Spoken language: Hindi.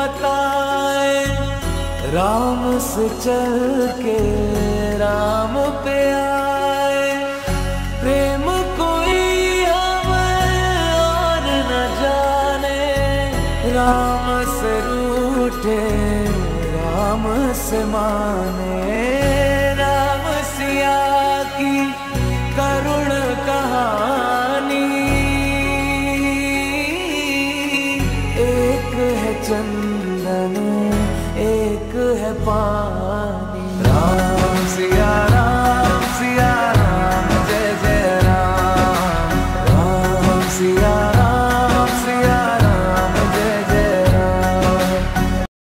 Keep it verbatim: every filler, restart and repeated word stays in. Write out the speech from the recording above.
बताए, राम से चल के राम पे आए। प्रेम कोई हमें और न जाने, राम से रूठे राम से माने। राम सिया की करुण कहानी, एक है चंदन एक है पानी।